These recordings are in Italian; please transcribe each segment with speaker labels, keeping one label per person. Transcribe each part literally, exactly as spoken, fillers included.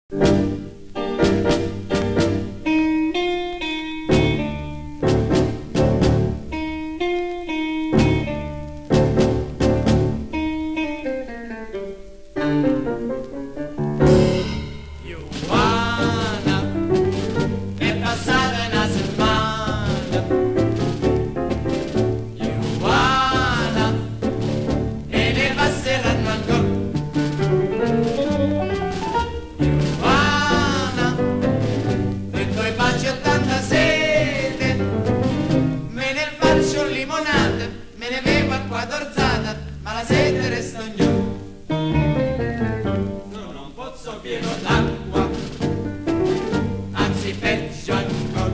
Speaker 1: Me ne bevo acqua d'orzata, ma la sete resta ognuno. Sono un pozzo pieno d'acqua, anzi peggio ancora.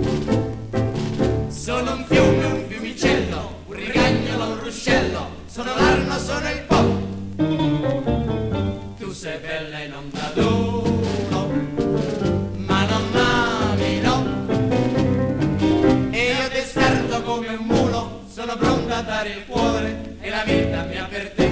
Speaker 1: Sono un fiume, un fiumicello, un rigagnolo, un ruscello. Sono l'Arno, sono il Po. Tu sei bella e non da duro, ma non m'ami, no. E io ti stardo come un mulo, sono pronta a dare il cuore e la vita mia per te.